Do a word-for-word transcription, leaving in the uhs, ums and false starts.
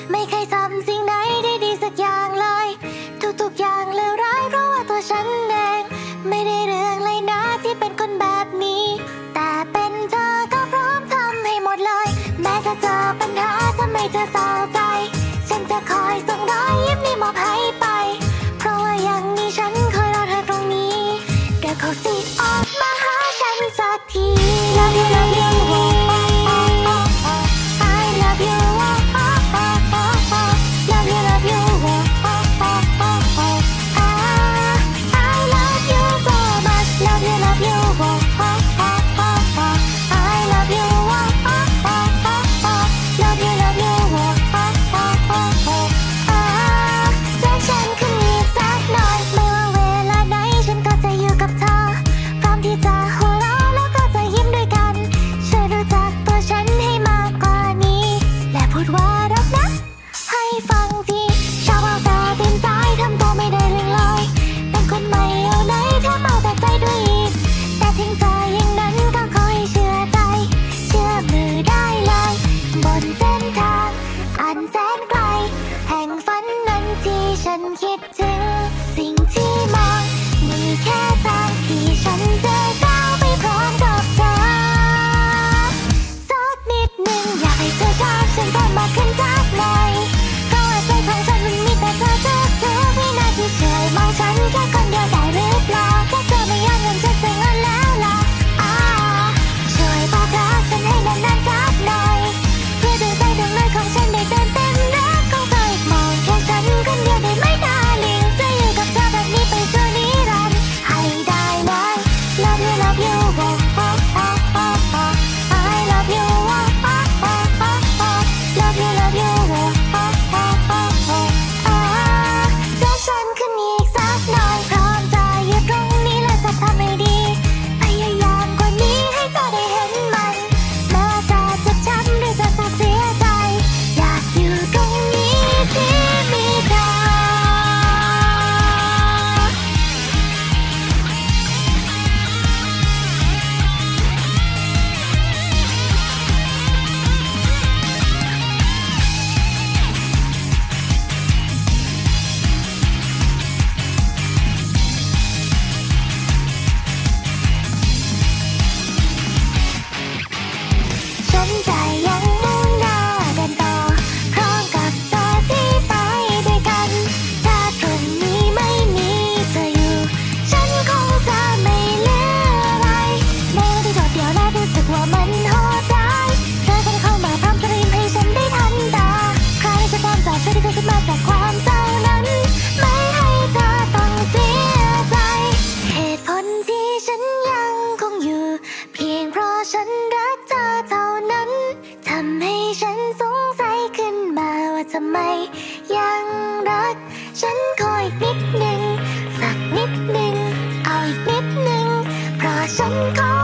ไม่เคยทำสิ่งไหนได้ดีสักอย่างเลยทุกๆอย่างเลวร้ายเพราะว่าตัวฉันเองไม่ได้เรื่องเลยนะที่เป็นคนแบบนี้แต่เป็นเธอก็พร้อมทำให้หมดเลยแม้จะเจอปัญหาทำให้เธอเศร้าใจฉันจะคอยส่งรอยยิ้มนี้มอบให้ไปเพราะว่ายังมีฉันคอยรอเธอตรงนี้เดี๋ยวเขาสิออกมาหาฉันสักที Love you love you I love you Love you love you I love you so much Love you love you I love you Love you love you รักฉันขึ้นอีกสักหน่อยไม่ว่าเวลาไหนฉันก็จะอยู่กับเธอพร้อมที่จะหัวเราะแล้วก็จะยิ้มด้วยกันช่วยรู้จักตัวฉันให้มากกว่านี้และพูดว่ารักนะให้ฟังทีชอบเอาแต่ตื่นสายทำตัวไม่ได้เรื่องเลยเป็นคนไม่เอาไหนแทบเอาแต่ใจด้วยอีกแต่ถึงใจอย่างนั้นก็ขอให้เชื่อใจเชื่อมือได้เลยบนเส้นทางอันแสนไกลแห่งฝันนั้นที่ฉันคิดถึงสิ่งที่มองมีแค่ทางที่ฉันจะก้าวไปพร้อมกับเธอสักนิดหนึ่งอยากให้เธอชอบฉันเพิ่มมากขึ้นสักหน่อยเพราะว่าใจของฉันมันมีแต่เธอทุกทุกวินาทีช่วยมองฉันแค่คนเดียวได้หรือเปล่าแค่เธอไม่ยอมเงินฉันจะงอนแล้วล่ะอ่าช่วยบอกรักฉันให้นานๆสักหน่อยเพื่อดวงใจดวงน้อยของฉันได้เติมเต็มรักของเธออีกมองแค่ฉันคนเดียวได้ไหมดาริ่งจะอยู่กับเธอแบบนี้ไปชั่วนิรันดร์ให้ได้ไหม Love you love you I love you Love you love you รักฉันขึ้นอีกสักหน่อยพร้อมจะอยู่ตรงนี้และจะทำให้ดีพยายามกว่านี้ให้เธอได้เห็นมันแม้ว่าจะเจ็บช้ำหรือจะสูญเสียใจอยากอยู่ตรงนี้ที่มีเธอฉันจะยังมุ่งหน้าเดินต่อพร้อมกับเธอที่ไปด้วยกันถ้าตรงนี้ไม่มีเธออยู่ฉันคงจะไม่เหลืออะไรในวันที่โดดเดี่ยวและรู้สึกว่ามันโหดร้ายเธอก็ได้เข้ามาพร้อมจะยิ้มให้ฉันได้ทันตาใครจะพร้อมจะช่วยที่เธอขึ้นมาจากความเศร้านั้นไม่ให้เธอต้องเสียใจเหตุผลที่ฉันยังคงอยู่เพียงเพราะฉันรักเธอเท่านั้นทำให้ฉันสงสัยขึ้นมาว่าทำไมยังรักฉันขออีกนิดหนึ่งสักนิดหนึ่งเอาอีกนิดหนึ่งเพราะฉันขอ